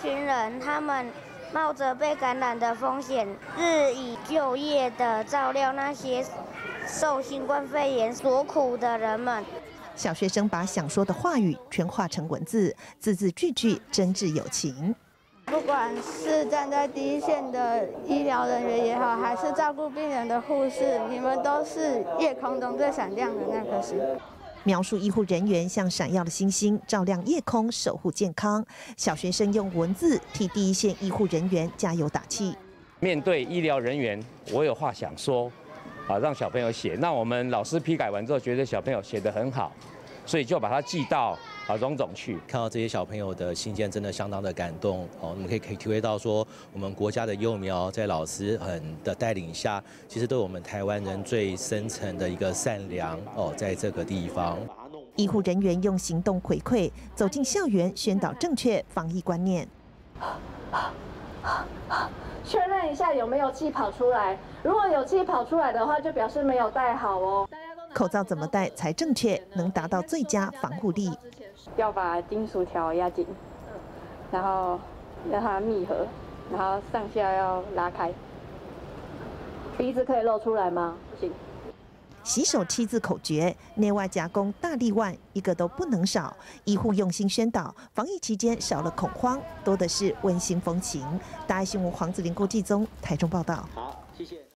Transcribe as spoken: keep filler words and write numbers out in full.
群人，他们冒着被感染的风险，日以继夜的照料那些受新冠肺炎所苦的人们。 小学生把想说的话语全化成文字，字字句句真挚有情。 不管是站在第一线的医疗人员也好，还是照顾病人的护士，你们都是夜空中最闪亮的那颗星。 描述医护人员像闪耀的星星，照亮夜空，守护健康。小学生用文字替第一线医护人员加油打气。 面对医疗人员，我有话想说，啊，让小朋友写。那我们老师批改完之后，觉得小朋友写得很好，所以就把它寄到啊荣总去。 看到这些小朋友的信件，真的相当的感动哦。我们可以可以体会到说，我们国家的幼苗在老师很的带领下，其实对我们台湾人最深层的一个善良哦，在这个地方。 医护人员用行动回馈，走进校园，宣导正确防疫观念。 确认一下有没有气跑出来，如果有气跑出来的话，就表示没有戴好哦。 口罩怎么戴才正确，能达到最佳防护力？ 要把金属条压紧，然后让它密合，然后上下要拉开。鼻子可以露出来吗？不行。 洗手七字口诀，内外夹攻大力腕，一个都不能少。医护用心宣导，防疫期间少了恐慌，多的是温馨风情。大爱新闻黄子玲、郭继宗台中报道。 好，谢谢。